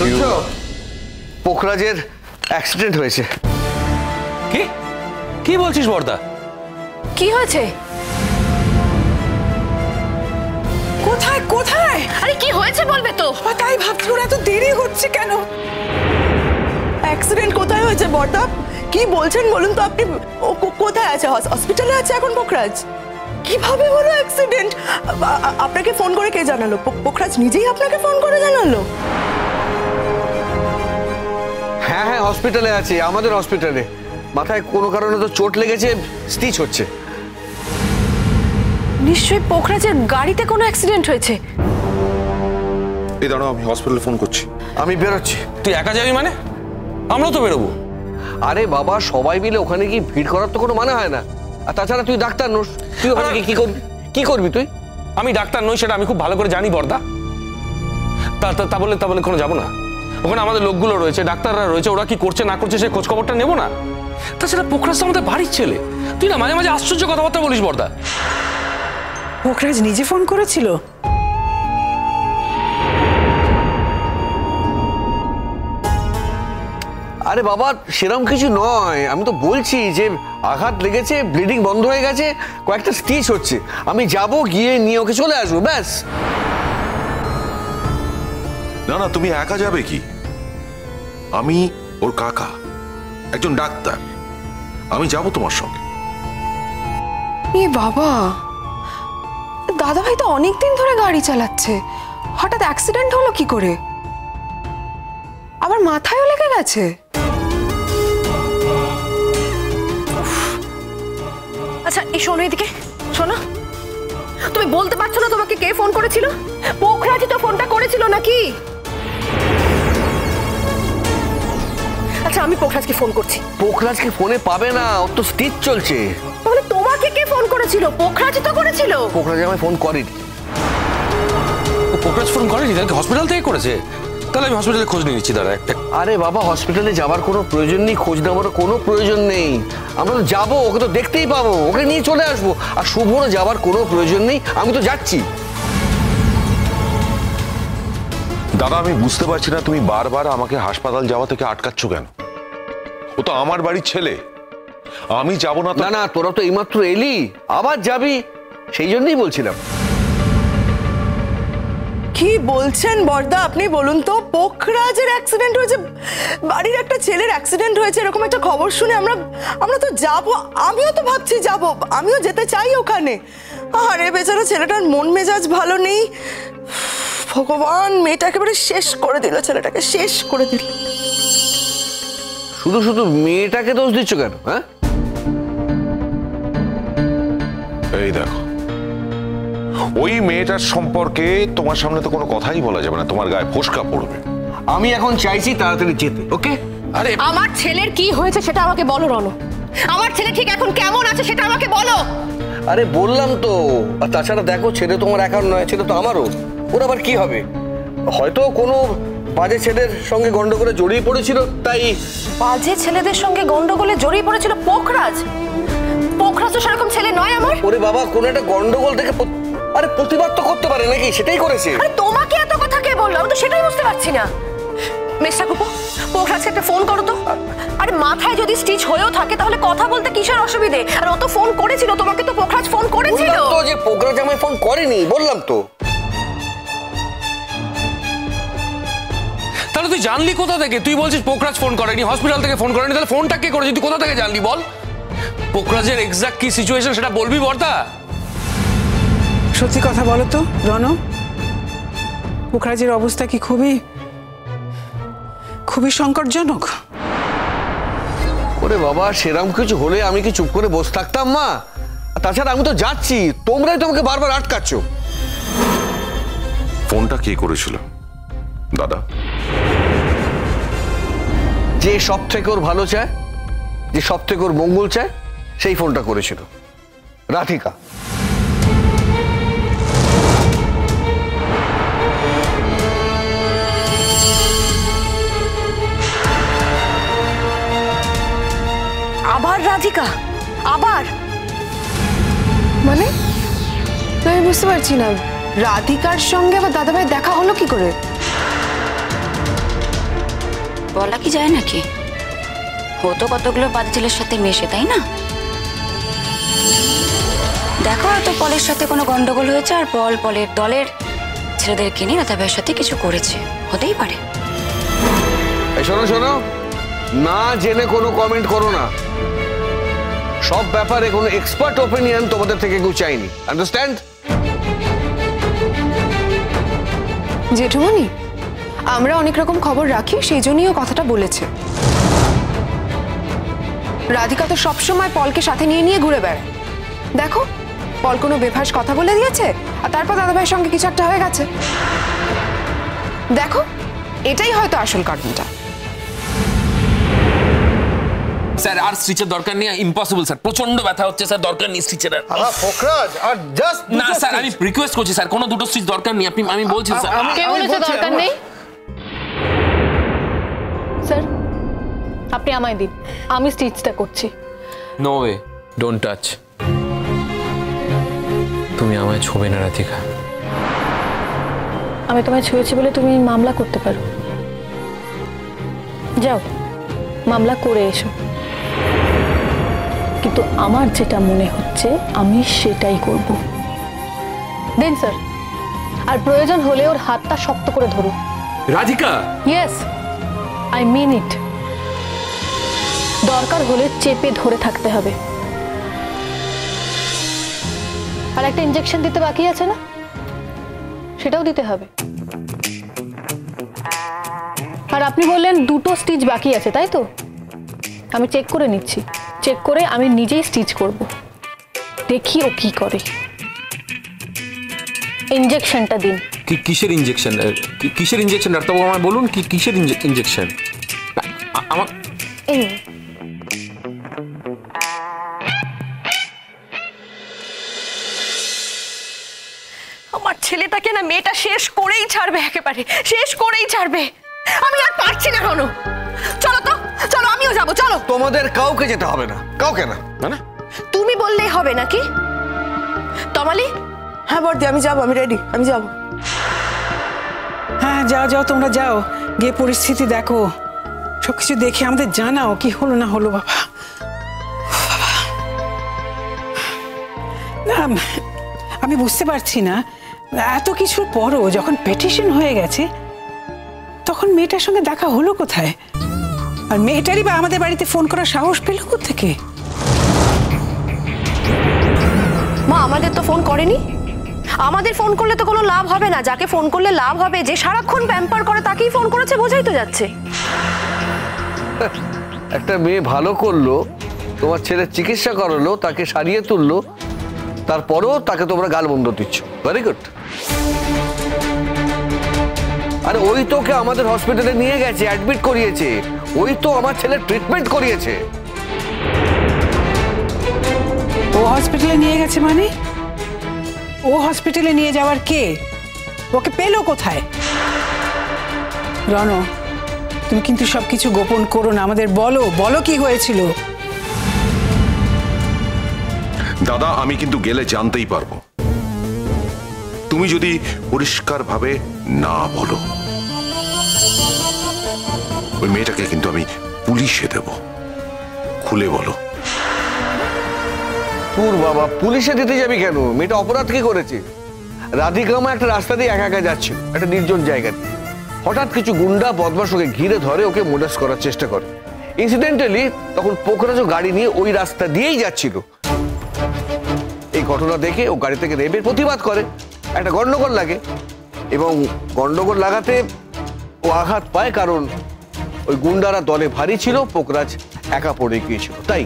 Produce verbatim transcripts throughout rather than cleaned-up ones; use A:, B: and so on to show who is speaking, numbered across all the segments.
A: শুনছো পোখরাজের অ্যাক্সিডেন্ট হয়েছে।
B: কি কি বলছিস বর্দা?
C: কি হয়েছে?
D: কোথায় কোথায়?
C: আরে কি হয়েছে বলবে তো।
D: তাই ভাবছি ওরা এত দেরি হচ্ছে কেন। অ্যাক্সিডেন্ট কোথায় হয়েছে বর্দা? কি বলছেন বলুন তো আপনি? ও কোথায় আছে? হসপিটালে আছে এখন পোখরাজ? কিভাবে হলো অ্যাক্সিডেন্ট? আপনাকে ফোন করে কে জানালো? পোখরাজ নিজেই আপনাকে ফোন করে জানালো?
A: হ্যাঁ হ্যাঁ হসপিটালে আছে, আমাদের হসপিটালে। মাথায় কোনো কারণে তো চোট লেগেছে, স্টিচ হচ্ছে।
C: নিশ্চয়ই পোখরাজের গাড়িতে কোনো অ্যাক্সিডেন্ট হয়েছে।
E: এই দাঁড়াও, আমি হসপিটালে ফোন করছি।
A: আমি বেরোচ্ছি।
B: তুই একা যাবি মানে? আমরাও তো বেরোবো।
A: আরে বাবা, সবাই মিলে ওখানে কি ভিড় করার তো কোনো মানে হয় না। আর তাছাড়া তুই ডাক্তার নোস, তুই ওখানে কি করবি? কি করবি তুই?
B: আমি ডাক্তার নই সেটা আমি খুব ভালো করে জানি বর্দা। তা তা বলে তা বলে কোনো যাবো না? ওখানে আমাদের লোকগুলো রয়েছে, ডাক্তাররা রয়েছে, ওরা কি করছে না করছে সে খোঁজ খবরটা নেবো না? তাছাড়া পোখরাজ তো আমাদের বাড়ির ছেলে। তুই না মাঝে মাঝে আশ্চর্য কথাবার্তা বলিস বর্দা।
D: পোখরাজ নিজে ফোন করেছিল?
A: আরে বাবা সেরকম কিছু নয়, আমি তো বলছি যে আঘাত লেগেছে, ব্লিডিং বন্ধ হয়ে গেছে, কয়েকটা স্টিচ হচ্ছে। আমি যাব, গিয়ে নিয়ে ওকে চলে আসবো, ব্যাস।
E: না না, তুমি একা যাবে কি? আমি ওর কাকা, একজন ডাক্তার, আমি যাব তোমার সঙ্গে।
C: এ বাবা, দাদা ভাই তো অনেকদিন ধরে গাড়ি চালাচ্ছে, হঠাৎ অ্যাক্সিডেন্ট হলো কি করে? আবার মাথায়ও লেগে গেছে। আচ্ছা এই শোনো, এদিকে শোনো। তুমি বলতে পারছো না তোমাকে কে ফোন করেছিল? পোখরাজই তো ফোনটা করেছিল নাকি? আচ্ছা আমি পোখরাজকে ফোন করছি।
A: পোখরাজকে ফোনে পাবে না, ওর তো স্টিচ চলছে।
C: তাহলে তোমাকে কে ফোন করেছিল? পোখরাজই তো করেছিল।
A: পোখরাজ আমায় ফোন করেনি।
B: ও পোখরাজ ফোন করেনি? তাহলে হসপিটাল থেকে করেছে? তাহলে আমি হসপিটালে খোঁজ নিয়ে নিচ্ছি। দাঁড়া একটা।
A: আরে বাবা হসপিটালে যাওয়ার কোনো প্রয়োজন নেই, খোঁজ নেওয়ার কোনো প্রয়োজন নেই। আমরা তো যাবো, ওকে তো দেখতেই পাবো, ওকে নিয়ে চলে আসবো। আর শুভরও যাওয়ার কোনো প্রয়োজন নেই, আমি তো যাচ্ছি।
E: দাদা আমি বুঝতে পারছি না তুমি বারবার আমাকে হাসপাতাল যাওয়া থেকে আটকাচ্ছ কেন? ও তো আমার বাড়ির ছেলে, আমি যাব না।
A: না না, তোরা তো এইমাত্র এলি, আবার যাবি, সেই জন্যই বলছিলাম।
D: কি বলছেন বর্দা আপনি? বলুন তো, পোখরাজের অ্যাক্সিডেন্ট হয়েছে, বাড়ির একটা ছেলের অ্যাক্সিডেন্ট হয়েছে, এরকম একটা খবর শুনে আমরা আমরা তো যাব। আমিও তো ভাবছি যাব, আমিও যেতে চাই ওখানে। আরে বেচারা ছেলেটার মন মেজাজ ভালো নেই। ভগবান, মেয়েটা একেবারে শেষ করে দিল, ছেলেটাকে শেষ করে দিল।
A: শুধু শুধু মেয়েটাকে দোষ দিচ্ছ কেন? হ্যাঁ
E: এই দেখো, ওই মেয়েটার সম্পর্কে তোমার সামনে তো কোনো কথাই বলা যাবে না, তোমার গায়ে ফোসকা পড়বে।
A: আমি এখন চাইছি তাড়াতাড়ি যেতে। ওকে?
B: আরে
C: আমার ছেলের কি হয়েছে সেটা আমাকে বলো রনো। আমার ছেলে ঠিক এখন কেমন আছে সেটা আমাকে বলো।
A: আরে বললাম তো। আর তাছাড়া দেখো, ছেলে তোমার একার নয়, ছেলে তো আমারও। ওর আবার কি হবে? হয়তো কোনো বাজে ছেলের সঙ্গে গন্ডগোলে জড়িয়ে পড়েছিল, তাই।
C: বাজে ছেলেদের সঙ্গে গন্ডগোলে জড়িয়ে পড়েছিল পোখরাজ? পোখরাজ তো সেরকম ছেলে নয় আমার।
A: ওরে বাবা, কোন একটা গন্ডগোল থেকে আরে প্রতিবাদ তো করতে পারে নাকি? সেটাই করেছে।
C: আরে তোমাকে এত কথা কে বললো? আমি তো সেটাই বুঝতে পারছি না। মিস্টার কুপো, পোখরাজকে একটা ফোন করো তো। আরে মাথায় যদি স্টিচ হয়েও থাকে তাহলে কথা বলতে কিসের অসুবিধে? আর ও তো ফোন করেছিল তোমাকে, তো পোখরাজ ফোন করেছিল।
A: বললাম তো যে পোখরাজ আমায় ফোন করেনি, বললাম তো।
B: তাহলে তুই জানলি কোথা থেকে? তুই বলছিস পোখরাজ ফোন করেনি, হসপিটাল থেকে ফোন করেনি, তাহলে ফোনটা কে করেছে? তুই কোথা থেকে জানলি বল? পোখরাজের এক্সাক্ট কি সিচুয়েশন সেটা বলবি বর্দা?
D: সত্যি কথা বলো তো রনো, পোখরাজের অবস্থা কি খুবই খুবই সংকটজনক?
A: ওরে বাবা, সেরকম কিছু হলে আমি কি চুপ করে বসে থাকতাম মা? তাছাড়া আমি তো যাচ্ছি, তোমরাই তোমাকে বারবার আটকাচ্ছ।
E: ফোনটা কে করেছিল দাদা?
A: যে সব থেকে ওর ভালো চায়, যে সব থেকে ওর মঙ্গল চায়, সেই ফোনটা করেছিল। রাধিকা।
C: আবার রাধিকা? আবার মানে আমি বুঝতে পারছি না, রাধিকার সঙ্গে আবার দাদাভাই দেখা হলো কি করে?
F: বলা কি যায় নাকি? হতো কতগুলো বাজে ছেলের সাথে মেশে, তাই না? দেখো হয়তো পলের সাথে কোনো গন্ডগোল হয়েছে আর পল পলের দলের ছেলেদেরকে নিয়ে রাধা ভাইয়ের সাথে কিছু করেছে, হতেই পারে।
A: এই শোনো শোনো, না জেনে কোনো কমেন্ট করো না। সব ব্যাপারে কোনো এক্সপার্ট ওপিনিয়ন তোমাদের থেকে কেউ চাইনি, আন্ডারস্ট্যান্ড?
G: জেঠুমনি, আমরা অনেক রকম খবর রাখি, সেই জন্যই ও কথাটা বলেছে। রাধিকা তো সবসময় পলকে সাথে নিয়ে নিয়ে ঘুরে বেড়ায়। দেখো, পল কোনো বেফাস কথা বলে দিয়েছে আর তারপর দাদাভাইয়ের সঙ্গে কিছু একটা হয়ে গেছে। দেখো, এটাই হয়তো আসল কারণটা।
B: স্যার আর স্টিচের দরকার নেই, ইম্পসিবল স্যার, প্রচন্ড ব্যথা হচ্ছে স্যার, দরকার নেই স্টিচের।
H: পোখরাজ আর জাস্ট
B: না স্যার, আমি রিকোয়েস্ট করছি স্যার, কোনো দুটো স্টিচ দরকার নেই, আপনি আমি বলছি স্যার।
C: কে বলেছে দরকার নেই?
I: স্যার আপনি আমায় দিন, আমি স্টিচটা করছি।
B: No way, don't touch. তুমি আমায় ছোবে না রাধিকা।
I: আমি তোমায় ছুঁয়েছি বলে তুমি মামলা করতে পারো, যাও মামলা করে এসো। কিন্তু আমার যেটা মনে হচ্ছে আমি সেটাই করব। দেন স্যার, আর প্রয়োজন হলে ওর হাতটা শক্ত করে ধরুন।
B: Radhika,
I: yes, I mean it. দরকার হলে চেপে ধরে থাকতে হবে। আর একটা ইনজেকশন দিতে বাকি আছে না, সেটাও দিতে হবে। আর আপনি বললেন দুটো স্টিচ বাকি আছে, তাই তো? আমি চেক করে নিচ্ছি, চেক করে আমি নিজেই স্টিচ করব। দেখি ও কি করে। ইনজেকশনটা দিন।
B: কি কিসের ইনজেকশন? কিসের ইনজেকশন ডাক্তারবাবু আমায় বলুন, কি কিসের ইনজেকশন? আমার
I: এই
C: আমার ছেলেটাকে না মেয়েটা শেষ করেই ছাড়বে, একেবারে শেষ করেই ছাড়বে। আমি আর পারছি না রনু, চলো তো, চলো আমিও যাবো, চলো।
A: তোমাদের কাউকে যেতে হবে না, কাউকে না।
B: মানে
C: তুমি বললেই হবে নাকি? তমালি?
D: হ্যাঁ বর্দি, আমি যাবো, আমি রেডি, আমি যাবো।
J: হ্যাঁ যাও যাও, তোমরা যাও, গিয়ে পরিস্থিতি দেখো, সবকিছু দেখে আমাদের জানাও কি হলো না হলো। বাবা না, আমি বুঝতে পারছি না, এত কিছুর পরও যখন পেটিশন হয়ে গেছে তখন মেয়েটার সঙ্গে দেখা হলো কোথায়? আর মেয়েটারই বা আমাদের বাড়িতে ফোন করার সাহস পেল কোত্থেকে?
C: মা আমাদের তো ফোন করেনি। আমাদের ফোন করলে তো কোনো লাভ হবে না, যাকে ফোন করলে লাভ হবে, যে সারাক্ষণ প্যাম্পার করে তাকেই ফোন করেছে, বোঝাই তো যাচ্ছে।
A: একটা মেয়ে ভালো করলো, তোমার ছেলের চিকিৎসা করালো, তাকে সারিয়ে তুললো, তারপরেও তাকে তোমরা গালমন্দ দিচ্ছ। Very good. আরে ওই তোকে আমাদের হসপিটালে নিয়ে গেছে, অ্যাডমিট করিয়েছে, ওই তো আমার ছেলের ট্রিটমেন্ট করিয়েছে।
J: ও হসপিটালে নিয়ে গেছে মানে? ও হসপিটালে নিয়ে যাওয়ার কে? ওকে পেলো কোথায়? রণ, তুমি কিন্তু সবকিছু গোপন করো না, আমাদের বলো, বলো কি হয়েছিল।
E: দাদা আমি কিন্তু গেলে জানতেই পারবো। তুমি যদি পরিষ্কার ভাবে না বলো, ওই মেয়েটাকে কিন্তু আমি পুলিশে দেব। খুলে বলো।
A: তোর বাবা, পুলিশে দিতে যাবি কেন? মেয়েটা অপরাধ কি করেছে? রাধিকা মা একটা রাস্তা দিয়ে একা একা যাচ্ছিল একটা নির্জন জায়গায়, হঠাৎ কিছু গুন্ডা বদমাশ ওকে ঘিরে ধরে, ওকে মোডাস করার চেষ্টা করে। ইনসিডেন্টালি তখন পোখরাজও গাড়ি নিয়ে ওই রাস্তা দিয়েই যাচ্ছিল। এই ঘটনা দেখে ও গাড়ি থেকে নেমে প্রতিবাদ করে, একটা গন্ডগোল লাগে, এবং গন্ডগোল লাগাতে ও আঘাত পায়, কারণ ওই গুন্ডারা দলে ভারী ছিল, পোখরাজ একা পড়ে গিয়েছিল। তাই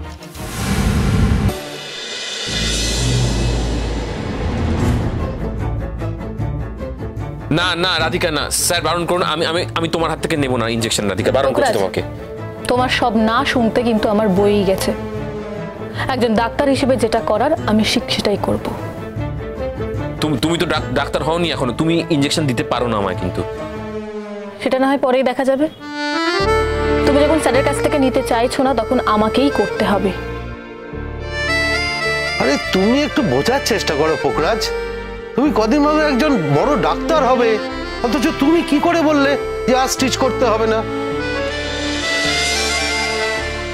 B: না না রাধিকা না, স্যার বারণ করুন, আমি আমি আমি তোমার হাত থেকে নেব না ইনজেকশন। রাধিকা বারণ করছি তোমাকে।
I: তোমার সব না শুনতে কিন্তু আমার বইই গেছে। একজন ডাক্তার হিসেবে যেটা করার আমি ঠিক সেটাই করব।
B: তুমি তুমি তো ডাক্তার হওনি এখনো, তুমি ইনজেকশন দিতে পারো না আমায়। কিন্তু
I: সেটা না হয় পরেই দেখা যাবে। তুমি যখন স্যারের কাছ থেকে নিতে চাইছো না, তখন আমাকেই করতে হবে।
H: আরে তুমি একটু বোঝার চেষ্টা করো পোখরাজ, তুমি কদিন ভাবে একজন বড় ডাক্তার হবে, অথচ তুমি কি করে বললে যে আর স্টিচ করতে হবে না?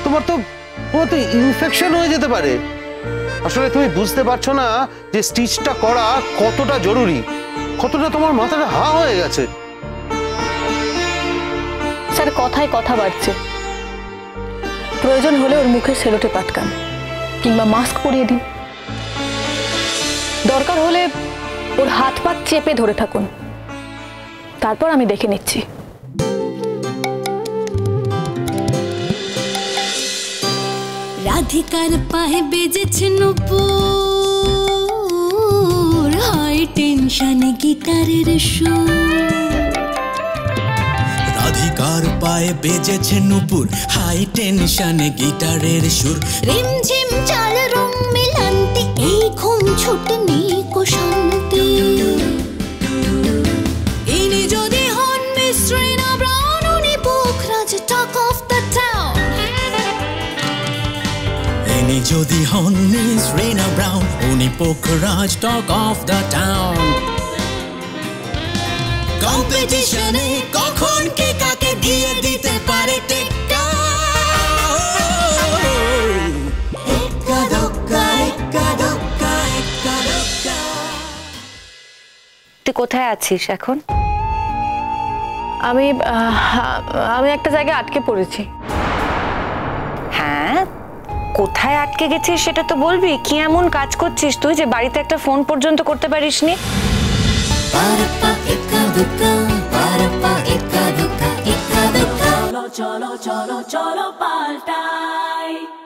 H: তোমার তো তোমার তো ইনফেকশন হয়ে যেতে পারে। আসলে তুমি বুঝতে পারছো না যে স্টিচটা করা কতটা জরুরি, কতটা তোমার মাথাটা হা হয়ে গেছে।
I: স্যার কথায় কথা বাড়ছে, প্রয়োজন হলে ওর মুখে সেলোটে পাটকান কিংবা মাস্ক পরিয়ে দিন, দরকার হলে ওর হাত পা চেপে ধরে থাকুন, তারপর আমি দেখে নিচ্ছি।
K: রাধিকার পায়ে বেজেছে নূপুর, হাই টেনশনে গিটারের সুর।
L: রাধিকার পায়ে বেজেছে নূপুর, হাই টেনশনে গিটারের সুর।
K: রিমঝিম চাল রং মিলান্তি, এই ঘুম ছুটনি কো শান্তি। ইনি যদি হন মিস রিনা ব্রাউন, উনি Pokhraj talk of the town.
L: ইনি যদি হন মিস রিনা ব্রাউন, উনি Pokhraj talk of the town. কম্পিটিশনে কখন কে কাকে দিয়ে দিতে পারে টেক্কা। এক্কা দোক্কা এক্কা দোক্কা এক্কা দোক্কা।
C: তুই কোথায় আছিস এখন?
I: আমি আহ, আমি একটা জায়গায় আটকে পড়েছি।
C: হ্যাঁ, কোথায় আটকে গেছিস সেটা তো বলবি। কি এমন কাজ করছিস তুই যে বাড়িতে একটা ফোন পর্যন্ত করতে পারিসনি?
K: পারপা এক্কা দোক্কা, পারপা এক্কা দোক্কা এক্কা দোক্কা। চলো চলো চলো চলো পাল্টাই।